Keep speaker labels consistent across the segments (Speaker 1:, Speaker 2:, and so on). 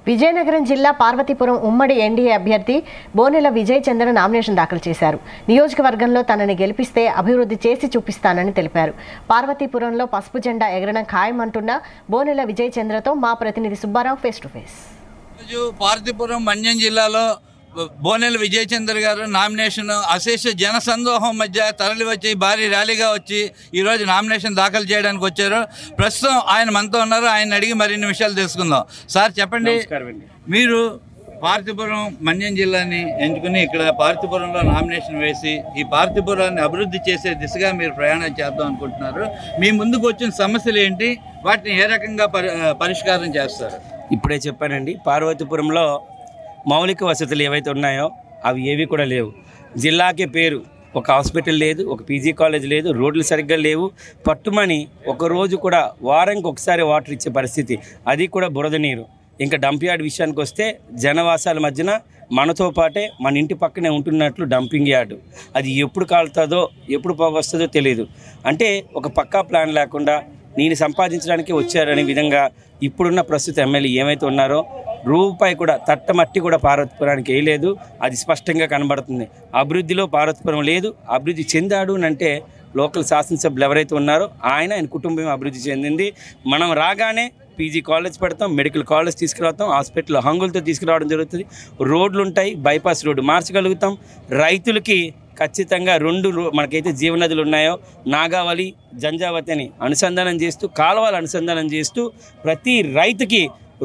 Speaker 1: విజయనగరం జిల్లా పార్వతీపురం ఉమ్మడి ఎన్డీఏ అభ్యర్థి బోనెల విజయ్ చంద్ర నామినేషన్ దాఖలు చేశారు. నియోజకవర్గంలో తనని గెలిపిస్తే అభివృద్ధి చేసి చూపిస్తానని తెలిపారు. పార్వతీపురంలో పసుపు జెండా ఎగరడం ఖాయమంటున్న బోనెల విజయ్ చంద్రతో మా ప్రతినిధి Subbarao face to face.
Speaker 2: Parvathipuram Manyam జిల్లాలో బోనెల విజయ్ చంద్ర గారు నామినేషన్ అశేష జనసందోహం మధ్య తరలి వచ్చి భారీ ర్యాలీగా వచ్చి ఈరోజు నామినేషన్ దాఖలు చేయడానికి వచ్చారు. ప్రస్తుతం ఆయన మనతో ఉన్నారు. ఆయన అడిగి మరిన్ని విషయాలు తెలుసుకుందాం. సార్ చెప్పండి, మీరు పార్వతీపురం మన్యం జిల్లాని ఎంచుకుని ఇక్కడ పార్వతీపురంలో నామినేషన్ వేసి ఈ పార్వతీపురాన్ని అభివృద్ధి చేసే దిశగా మీరు ప్రయాణం చేద్దాం అనుకుంటున్నారు. మీ ముందుకు వచ్చిన సమస్యలు ఏంటి, వాటిని ఏ రకంగా పరిష్కారం చేస్తారు?
Speaker 3: ఇప్పుడే చెప్పానండి, పార్వతీపురంలో మౌలిక వసతులు ఏవైతే ఉన్నాయో అవి ఏవి కూడా లేవు. జిల్లాకే పేరు, ఒక హాస్పిటల్ లేదు, ఒక పీజీ కాలేజ్ లేదు, రోడ్లు సరిగ్గా లేవు. పట్టుమని ఒకరోజు కూడా వారానికి ఒకసారి వాటర్ ఇచ్చే పరిస్థితి, అది కూడా బురద నీరు. ఇంకా డంప్ యార్డ్ విషయానికి వస్తే జనవాసాల మధ్యన మనతో పాటే మన ఇంటి పక్కనే ఉంటున్నట్లు డంపింగ్ యార్డు, అది ఎప్పుడు కాలుతుందో ఎప్పుడు పోగొస్తుందో తెలియదు. అంటే ఒక పక్కా ప్లాన్ లేకుండా నేను సంపాదించడానికి వచ్చారనే విధంగా ఇప్పుడున్న ప్రస్తుత ఎమ్మెల్యే ఏమైతే ఉన్నారో రూపాయి కూడా తట్టమట్టి కూడా పార్వతీపురానికి వేయలేదు. అది స్పష్టంగా కనబడుతుంది. అభివృద్ధిలో పార్వతీపురం లేదు. అభివృద్ధి చెందాడు అంటే లోకల్ శాసనసభ్యులు ఎవరైతే ఉన్నారో ఆయన కుటుంబం అభివృద్ధి చెందింది. మనం రాగానే పీజీ కాలేజ్ పెడతాం, మెడికల్ కాలేజ్ తీసుకురావతాం, హాస్పిటల్ హంగులతో తీసుకురావడం జరుగుతుంది. రోడ్లు ఉంటాయి, బైపాస్ రోడ్డు మార్చగలుగుతాం. రైతులకి ఖచ్చితంగా మనకైతే జీవనదులు ఉన్నాయో నాగావళి, జంజావతి అని అనుసంధానం చేస్తూ, కాలువలు అనుసంధానం చేస్తూ ప్రతి రైతుకి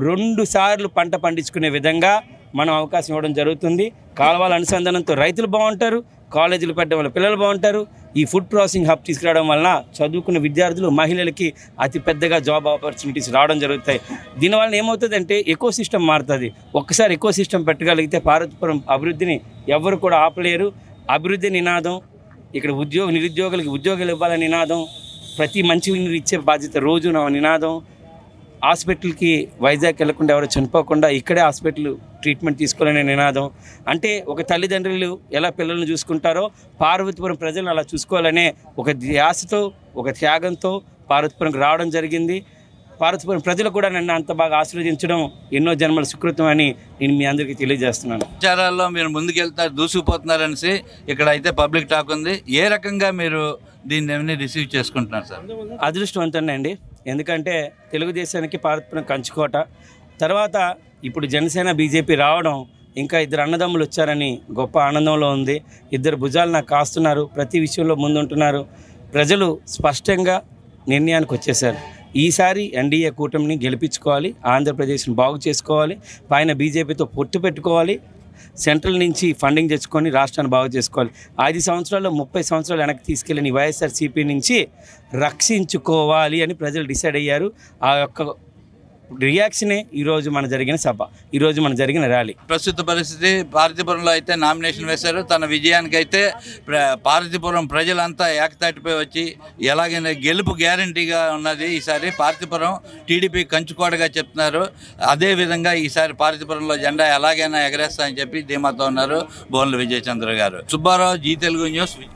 Speaker 3: 2 సార్లు పంట పండించుకునే విధంగా మనం అవకాశం ఇవ్వడం జరుగుతుంది. కాలువల అనుసంధానంతో రైతులు బాగుంటారు, కాలేజీలు పెట్టడం వల్ల పిల్లలు బాగుంటారు. ఈ ఫుడ్ ప్రాసెసింగ్ హబ్ తీసుకురావడం వలన చదువుకున్న విద్యార్థులు, మహిళలకి అతి పెద్దగా జాబ్ ఆపర్చునిటీస్ రావడం జరుగుతాయి. దీనివల్ల ఏమవుతుందంటే ఎకో సిస్టమ్ మారుతుంది. ఒక్కసారి ఎకో సిస్టమ్ పెట్టగలిగితే పార్వతీపురం అభివృద్ధిని ఎవరు కూడా ఆపలేరు. అభివృద్ధి నినాదం, ఇక్కడ నిరుద్యోగులకి ఉద్యోగాలు ఇవ్వాలని నినాదం, ప్రతి మంచి నీరు ఇచ్చే బాధ్యత రోజు నా నినాదం. హాస్పిటల్కి వైజాగ్ వెళ్లకుండా ఎవరు చనిపోకుండా ఇక్కడే హాస్పిటల్ ట్రీట్మెంట్ తీసుకోవాలనే నినాదం. అంటే ఒక తల్లిదండ్రులు ఎలా పిల్లలను చూసుకుంటారో పార్వతీపురం ప్రజలను అలా చూసుకోవాలనే ఒక ధ్యాసతో, ఒక త్యాగంతో పార్వతీపురంకి రావడం జరిగింది. పార్వతీపురం ప్రజలు కూడా నన్ను అంత బాగా ఆశీర్వదించడం ఎన్నో జన్మల సుకృతం అని నేను మీ అందరికీ తెలియజేస్తున్నాను.
Speaker 2: ప్రచారాల్లో మీరు ముందుకెళ్తారు, దూసుకుపోతున్నారనేసి ఇక్కడ అయితే పబ్లిక్ టాక్ ఉంది. ఏ రకంగా మీరు దీన్ని రిసీవ్ చేసుకుంటున్నారు సార్?
Speaker 3: అదృష్టవంతండి అండి, ఎందుకంటే తెలుగుదేశానికి పార్వతీపురం కంచుకోట. తర్వాత ఇప్పుడు జనసేన బీజేపీ రావడం, ఇంకా 2 అన్నదమ్ములు వచ్చారని గొప్ప ఆనందంలో ఉంది. 2 భుజాలు నాకు కాస్తున్నారు, ప్రతి విషయంలో ముందుంటున్నారు. ప్రజలు స్పష్టంగా నిర్ణయానికి వచ్చేశారు. ఈసారి ఎన్డీఏ కూటమిని గెలిపించుకోవాలి, ఆంధ్రప్రదేశ్ని బాగు చేసుకోవాలి, పైన బీజేపీతో పొట్టు పెట్టుకోవాలి, సెంట్రల్ నుంచి ఫండింగ్ తెచ్చుకొని రాష్ట్రాన్ని బాగు చేసుకోవాలి. 5 సంవత్సరాల్లో 30 సంవత్సరాలు వెనక్కి తీసుకెళ్ళిన వైఎస్ఆర్సీపీ నుంచి రక్షించుకోవాలి అని ప్రజలు డిసైడ్ అయ్యారు. ఆ యొక్క రియాక్షనే ఈరోజు మన జరిగిన సభ, ఈరోజు మన జరిగిన ర్యాలీ.
Speaker 2: ప్రస్తుత పరిస్థితి పార్వతీపురంలో అయితే నామినేషన్ వేశారు. తన విజయానికి అయితే పార్వతీపురం ప్రజలంతా ఏకతాటిపై వచ్చి ఎలాగైనా గెలుపు గ్యారంటీగా ఉన్నది. ఈసారి పార్వతీపురం టీడీపీ కంచుకోటగా చెప్తున్నారు. అదేవిధంగా ఈసారి పార్వతీపురంలో జెండా ఎలాగైనా ఎగరేస్తా అని చెప్పి ధీమాతో ఉన్నారు బోనెల విజయ్ చంద్ర గారు. సుబ్బారావు, జీ తెలుగు న్యూస్.